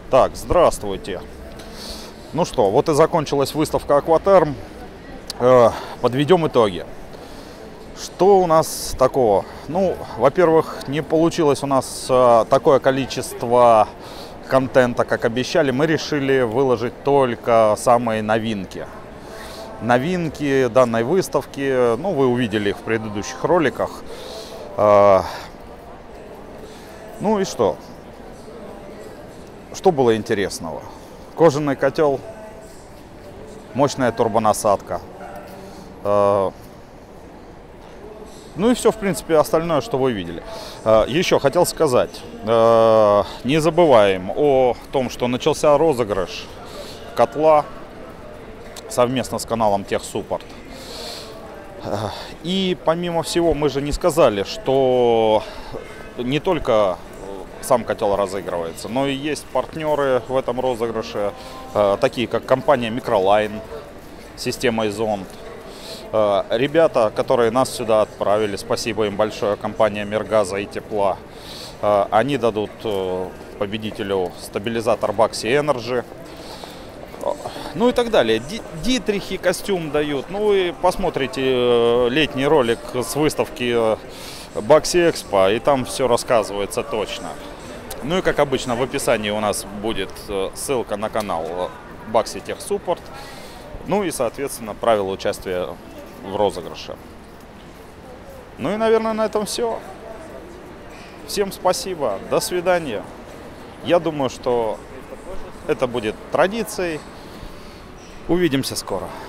Так, здравствуйте. Ну что, вот и закончилась выставка Aquaterm. Подведем итоги. Что у нас такого? Ну, во-первых, не получилось у нас такое количество контента, как обещали. Мы решили выложить только самые новинки. Новинки данной выставки, ну, вы увидели их в предыдущих роликах. Ну и что? Что было интересного? Кожаный котел, мощная турбонасадка. Ну и все, в принципе, остальное, что вы видели. Еще хотел сказать, не забываем о том, что начался розыгрыш котла совместно с каналом Техсуппорт. И помимо всего, мы же не сказали, что не только сам котел разыгрывается, но и есть партнеры в этом розыгрыше, такие как компания Microline, системой Зонд. Ребята, которые нас сюда отправили, спасибо им большое, компания Мир газа и тепла, они дадут победителю стабилизатор Baxi Energy. Ну и так далее. Дитрихи костюм дают. Ну и посмотрите летний ролик с выставки Baxi Expo, и там все рассказывается точно. Ну и как обычно в описании у нас будет ссылка на канал Baxi Техсуппорт. Ну и соответственно правила участия в розыгрыше. Ну и наверное на этом все. Всем спасибо. До свидания. Я думаю, что это будет традицией. Увидимся скоро.